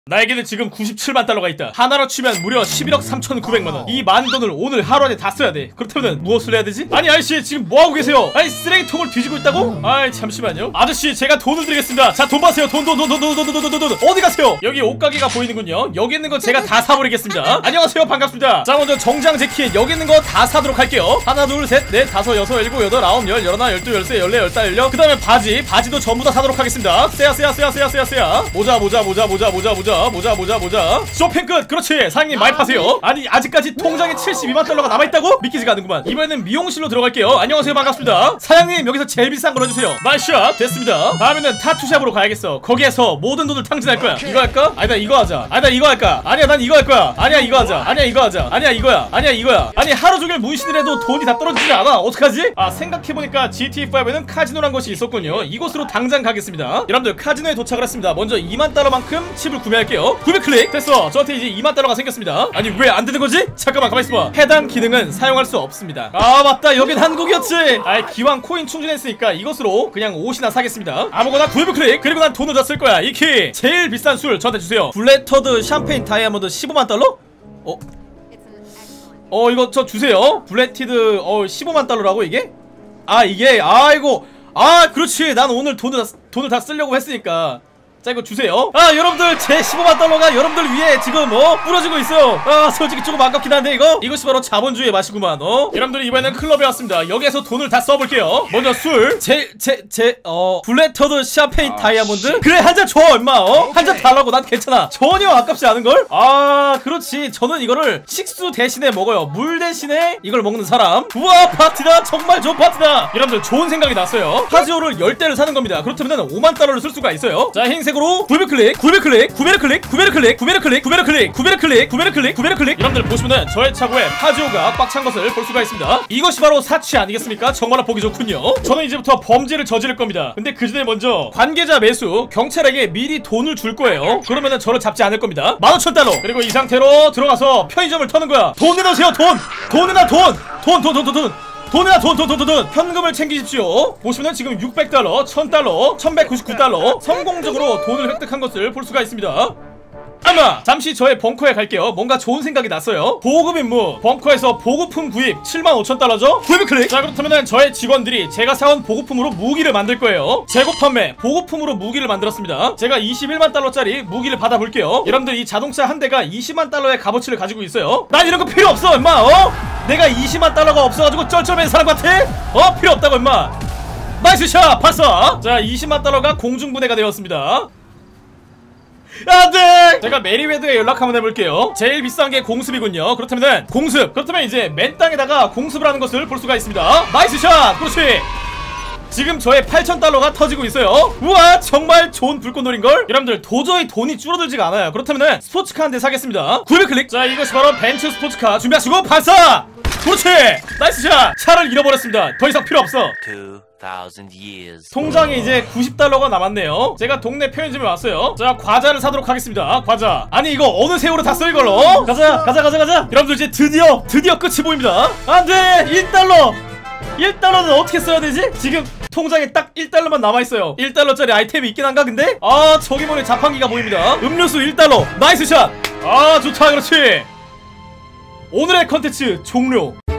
나에게는 지금 97만 달러가 있다. 하나로 치면 무려 11억 3,900만원. 이 많은 돈을 오늘 하루 안에 다 써야 돼. 그렇다면 무엇을 해야 되지? 아니 아저씨 지금 뭐하고 계세요? 아니 쓰레기통을 뒤지고 있다고? 아이 잠시만요. 아저씨 제가 돈을 드리겠습니다. 자 돈 받으세요. 돈 어디 가세요? 여기 옷가게가 보이는군요. 여기 있는 거 제가 다 사버리겠습니다. 안녕하세요 반갑습니다. 자 먼저 정장 재킷 여기 있는 거 다 사도록 할게요. 하나 둘 셋 넷 다섯 여섯 일곱 여덟 아홉 열 열하나 열둘 열세 열네 열다 열여. 그 다음에 바지도 전부 다 사도록 하겠습니다. 세야 모자 쇼핑 끝. 그렇지 사장님 많이 파세요. 아니 아직까지 통장에 72만 달러가 남아있다고? 믿기지가 않는구만. 이번에는 미용실로 들어갈게요. 안녕하세요 반갑습니다. 사장님 여기서 제일 비싼 걸 해주세요. 나이스샷 됐습니다. 다음에는 타투샵으로 가야겠어. 거기에서 모든 돈을 탕진할 거야. 이거 할까? 아니다 이거 하자. 아니다 이거 할까? 아니야 난 이거 할 거야. 아니야 이거 하자. 아니야 이거 하자. 아니야 이거야. 아니야 이거야. 아니 하루종일 문신을 해도 돈이 다 떨어지지 않아. 어떡하지? 아 생각해보니까 GTA5에는 카지노란 것이 있었군요. 이곳으로 당장 가겠습니다. 여러분들 카지노에 도착을 했습니다. 먼저 2만 달러만큼 칩을 구매할게요. 구매 클릭 됐어. 저한테 이제 2만 달러가 생겼습니다. 아니 왜 안 되는 거지? 잠깐만 가만히 있어봐. 해당 기능은 사용할 수 없습니다. 아 맞다 여긴 한국이었지. 아이 기왕 코인 충전했으니까 이것으로 그냥 옷이나 사겠습니다. 아무거나 구매 클릭. 그리고 난 돈을 다 쓸 거야. 이 키 제일 비싼 술 저한테 주세요. 블랙터드 샴페인 다이아몬드 15만 달러? 이거 저 주세요. 블랙티드 15만 달러라고 이게? 아 이게 아이고 그렇지 난 오늘 돈을 다 쓰려고 했으니까 자 이거 주세요. 아 여러분들 제 15만 달러가 여러분들 위에 지금 부러지고 있어요. 아 솔직히 조금 아깝긴 한데 이것이 바로 자본주의의 맛이구만. 여러분들 이번에는 클럽에 왔습니다. 여기에서 돈을 다 써볼게요. 먼저 술 블랙터드 샴페인 다이아몬드 그래 한 잔 줘 임마. 한 잔 달라고. 난 괜찮아. 전혀 아깝지 않은걸? 아 그렇지 저는 이거를 식수 대신에 먹어요. 물 대신에 이걸 먹는 사람. 우와 파티다. 정말 좋은 파티다. 여러분들 좋은 생각이 났어요. 파지오를 10대를 사는 겁니다. 그렇다면 5만 달러를 쓸 수가 있어요. 자 흰색으로 구매 클릭. 여러분들 보시면은 저의 차고에 파지오가 꽉 찬 것을 볼 수가 있습니다. 이것이 바로 사치 아니겠습니까? 정말 보기 좋군요. 저는 이제부터 범죄를 저지를 겁니다. 근데 그 전에 먼저 관계자 매수 경찰에게 미리 돈을 줄 거예요. 그러면은 저를 잡지 않을 겁니다. 15,000달러. 그리고 이 상태로 들어가서 편의점을 터는 거야. 돈 내놓으세요. 돈 내놔. 돈이나 돈 현금을 챙기십시오. 보시면 지금 600달러 1000달러 1199달러 성공적으로 돈을 획득한 것을 볼 수가 있습니다. 아마 잠시 저의 벙커에 갈게요. 뭔가 좋은 생각이 났어요. 보급 임무 벙커에서 보급품 구입 75,000달러죠? 구입 클릭. 자 그렇다면 저의 직원들이 제가 사온 보급품으로 무기를 만들 거예요. 재고 판매 보급품으로 무기를 만들었습니다. 제가 21만 달러짜리 무기를 받아볼게요. 여러분들 이 자동차 한 대가 20만 달러의 값어치를 가지고 있어요. 난 이런 거 필요 없어 임마. 내가 20만 달러가 없어가지고 쩔쩔맨 사람 같아? 필요 없다고 임마. 나이스 샷 발사. 자 20만 달러가 공중분해가 되었습니다. 안돼! 제가 메리웨드에 연락 한번 해볼게요. 제일 비싼게 공습이군요. 그렇다면 공습. 그렇다면 이제 맨 땅에다가 공습을 하는 것을 볼 수가 있습니다. 나이스 샷! 그렇지! 지금 저의 8,000달러가 터지고 있어요. 우와 정말 좋은 불꽃놀인걸? 여러분들 도저히 돈이 줄어들지가 않아요. 그렇다면 스포츠카 한 대 사겠습니다. 구매 클릭. 자 이것이 바로 벤츠 스포츠카 준비하시고 발사! 그렇지! 나이스 샷! 차를 잃어버렸습니다. 더 이상 필요 없어. 2000 years. 통장에 이제 90달러가 남았네요. 제가 동네 편의점에 왔어요. 자 과자를 사도록 하겠습니다. 과자. 아니 이거 어느 새우로 다 써 이걸로? 가자. 여러분들 이제 드디어 끝이 보입니다. 안돼! 1달러는 어떻게 써야 되지? 지금 통장에 딱 1달러만 남아있어요. 1달러짜리 아이템이 있긴 한가 근데? 저기 보니 자판기가 보입니다. 음료수 1달러 나이스 샷. 좋다 그렇지. 오늘의 컨텐츠 종료.